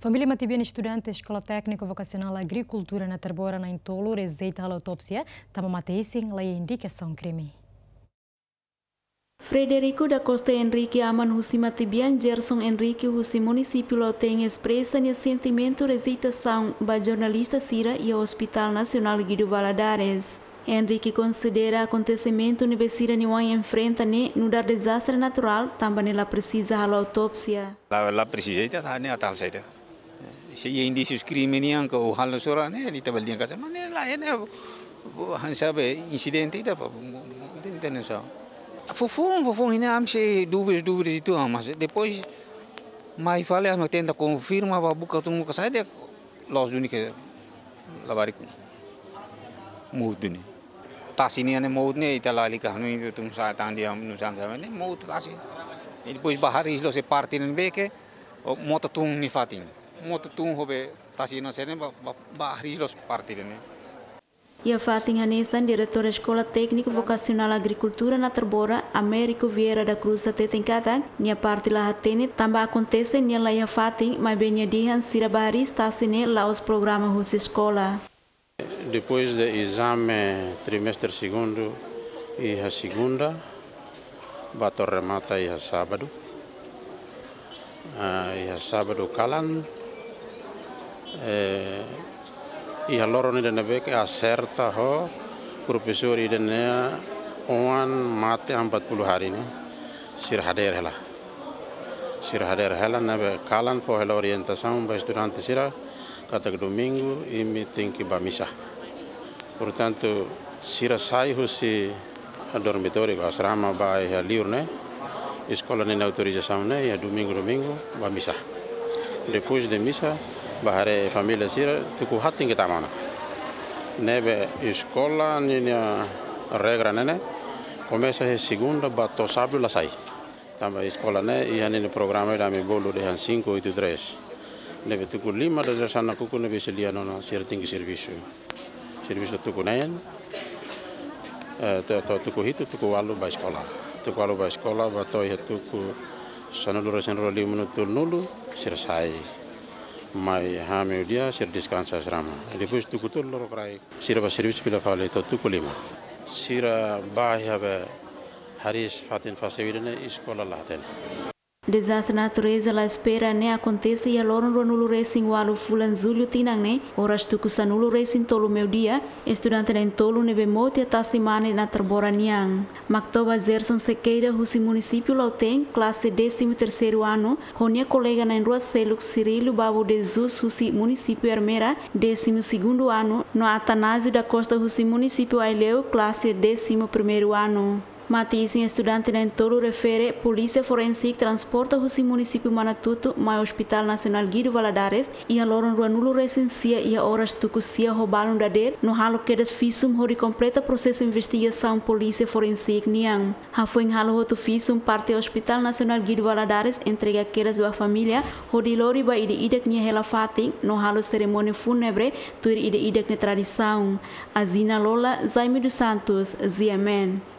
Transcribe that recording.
Família Matibian estudante Escola Técnica Vocacional Agricultura na Tarbora na Intolo rejeita a autópsia, tama mateising lá indicação crime. Frederico da Costa Henrique Aman Husi Matibian Gerson Henrique Husi município tem expressa o sentimento de rejeitação ba jornalista Sira e ao Hospital Nacional Guido Valadares. Henrique considera acontecimento no Besira Niwan enfrenta no dar desastre natural, também ela precisa a autópsia. La precisa tá ne atal saída. Se indícios crime niang ko hal sura ne di tabal dia casa mana la ne han sabe incidente ida pa entende só. Fofon ini am se dúvidas itu mas depois mai fale am tenta confirma ba buka tu ka saída los única labarico mudni. Tasini ane mudni italali ka no itu tum sa tandi am no san sabe ne mud tasi. E depois bahar islo se parte nen beke moto tung ni fatin. Moto tung hobe tasina sene bahar islo parte ne. E a Fatin Hanesan, diretora da Escola Técnica Vocacional Agricultura na Tarbora, Américo Vieira da Cruz da Tetencatang, nia parte lá hatene, também acontece nia lá a Fatin, mas bem a dihan Sira Baris tasine lá os programas da escola. Depois do exame trimestre segundo e a segunda, bato remata e a sábado calan e a loro nida nebe que acerta ho professor ida ne oan mate 40 hari ne sir hader hela nebe calan po hela orientação para estudante sira kata domingo e meeting que ba missa. Portanto, sira sai husi a dormitório asrama ba e livre né escola nem autorização né e domingo ba missa. Depois de missa bahare família sira tuku hating kita mana nebe escola ninya regra nene começa a segunda bato sábado la sai também escola né e ane programa da me bolo de 583 nebe tuku 5 da sana kuku nebe selia nona sira tinggi serviço tuku nen tuku hitu tuku walu ba escola bato tuku sana lura senro 5 minutos nulu sira sai mai hame dia sir descansa asrama depois tu kutul loro krai sira ba serviço pela fale to tu kulima sira ba have haris fatin fasewidene escola laten. Desastre natureza la espera ne acontece e a loron nulu racing walu fulan julho tinang ne horas tu kusanulu racing tolu meu dia estudante na tolu nebe moti a tastimane na Tarbora niang Mactoba Gerson Sequeira husi município Lauteng classe 13º ano honia colega na rua Seluk Cirilo Babu de Jesus husi município Ermera 12º ano no Atanásio da Costa husi município Aileu classe 11º ano. Matizem estudante na Tolo refere Polícia Forense transporta o município Manatuto mai Hospital Nacional Guido Valadares e a loron nulo recensia e a horas tucusia roubaram da der no halo que das fisum hori completa processo investigação Polícia Forense niang. Ha foi halo hotu fisum parte Hospital Nacional Guido Valadares entrega quedas da família hori lori ba ide idak nia hela fating no halo cerimônia fúnebre tuir ide idak ne tradição. Azina Lola Zaime dos Santos, Ziamen.